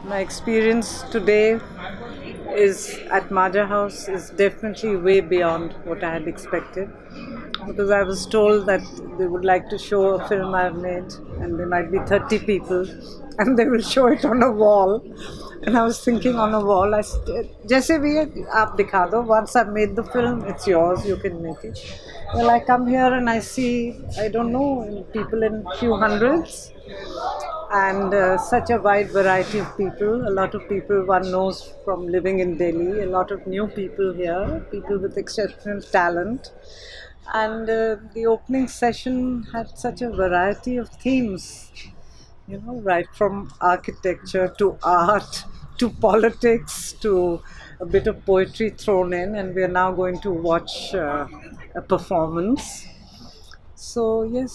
My experience today is at Majha House is definitely way beyond what I had expected, because I was told that they would like to show a film I've made and there might be 30 people and they will show it on a wall. And I was thinking, on a wall, जैसे भी है आप दिखा दो, once I've made the film, it's yours, you can make it. Well, I come here and I see, I don't know, people in few hundreds, and such a wide variety of people. A lot of people one knows from living in Delhi, a lot of new people here, people with exceptional talent. And the opening session had such a variety of themes, you know, right from architecture to art to politics to a bit of poetry thrown in, and we are now going to watch a performance. So yes,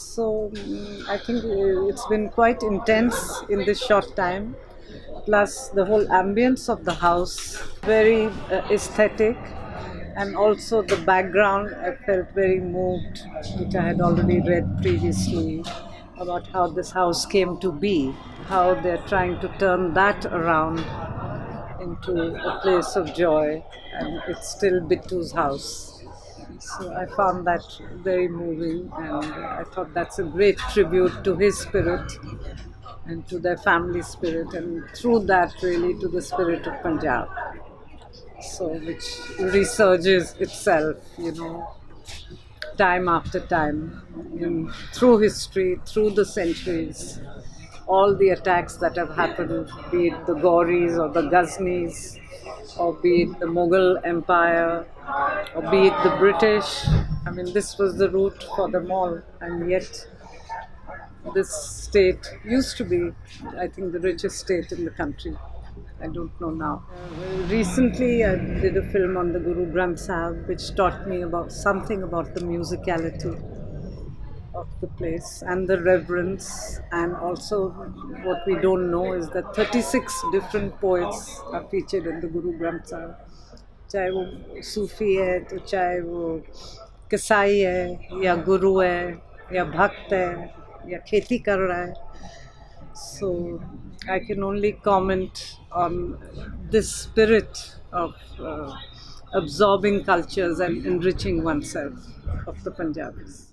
I think it's been quite intense in this short time. Plus the whole ambience of the house, very aesthetic, and also the background, I felt very moved, which I had already read previously, about how this house came to be, how they're trying to turn that around into a place of joy, and it's still Bittu's house. So I found that very moving, and I thought that's a great tribute to his spirit and to their family spirit, and through that really to the spirit of Punjab. So which resurges itself, you know, time after time, through history, through the centuries. All the attacks that have happened, be it the Gauris or the Ghaznis, or be it the Mughal Empire, or be it the British. I mean, this was the route for them all, and yet this state used to be, I think, the richest state in the country. I don't know now. Recently, I did a film on the Guru Granth Sahib, which taught me about something about the musicality of the place and the reverence, and also what we don't know is that 36 different poets are featured in the Guru Granth Sahib. चाहे वो सूफी है, तो चाहे वो कसाई है, या गुरु है, या भक्त है, या खेती कर रहा है. So I can only comment on this spirit of absorbing cultures and enriching oneself of the Punjabis.